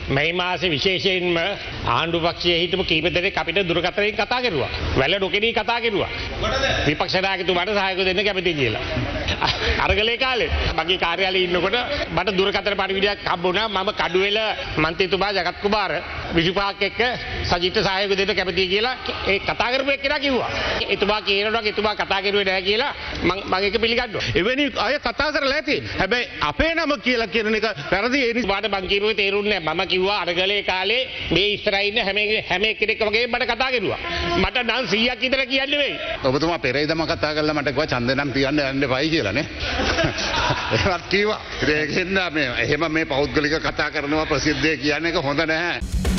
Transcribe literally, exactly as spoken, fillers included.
මේ මාසේ විශේෂයෙන්ම ආණ්ඩු පක්ෂයේ හිටපු කීප දෙනෙක් අපිට දුරකථනයෙන් කතා කරුවා. වැල නොකෙණී කතා කරුවා. විපක්ෂ නායකතුමාට සහායක දෙන්න කැමතියි කියලා. අරගලේ කාලේ මගේ කාර්යාලයේ ඉන්නකොට මට දුරකථන පරිවිඩයක් හම්බුණා. මම කඩුවෙල මන්ත්‍රීතුමා ජගත් කුමාර විසුපාක් එක්ක සජිත් සහායක දෙන්න කැමතියි කියලා ඒ කතා කරපු එක්කෙනා කිව්වා. එතුමා කියනවා එතුමා කතා කරුවේ නැහැ කියලා මම මම ඒක පිළිගන්නවා. එවැනි අය කතා කරලා ඇති. හැබැයි අපේ නම කියලා කියන එක වැරදි. ඒ නිසා මට මං කියපුවේ තේරුන්නේ නැහැ. මම කිව්වා අරගලේ කාලේ මේ ඉස්සරහින් ඉන්න හැම හැම එක්කෙනෙක් වගේ මට කතා කරුවා. මට නම් සීයක් විතර කියන්නේ වෙයි. ඔබතුමා පෙරේදම කතා කරලා මට කිව්වා ඡන්දේ නම් තියන්න යන්න එපායි කියලා නේ. ඒවත් කිව්වා. ඒකෙන්ද මේ එහෙම මේ පෞද්ගලික කතා කරනවා ප්‍රසිද්ධිය කියන එක හොඳ නැහැ.